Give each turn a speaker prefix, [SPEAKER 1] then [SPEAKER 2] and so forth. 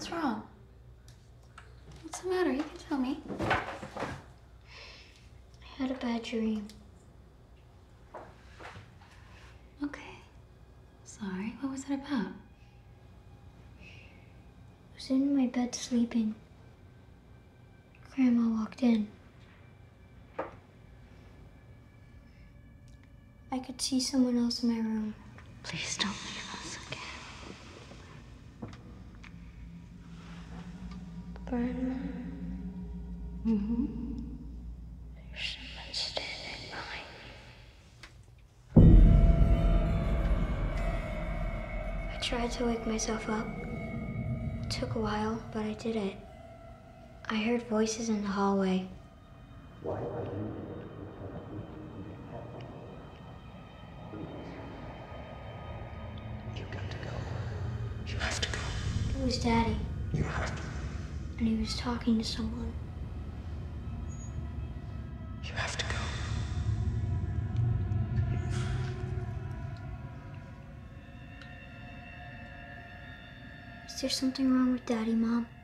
[SPEAKER 1] What's wrong? What's the matter? You can tell me.
[SPEAKER 2] I had a bad dream.
[SPEAKER 1] Okay. Sorry. What was it about?
[SPEAKER 2] I was in my bed sleeping. Grandma walked in. I could see someone else in my room.
[SPEAKER 1] Please don't leave us again.
[SPEAKER 2] Grandma,
[SPEAKER 1] Mm-hmm.
[SPEAKER 2] there's someone standing behind me. I tried to wake myself up. It took a while, but I did it. I heard voices in the hallway.
[SPEAKER 3] You got to go. You have to go.
[SPEAKER 2] It was Daddy,
[SPEAKER 3] You have to.
[SPEAKER 2] and he was talking to someone.
[SPEAKER 3] You have to go.
[SPEAKER 2] Is there something wrong with Daddy, Mom?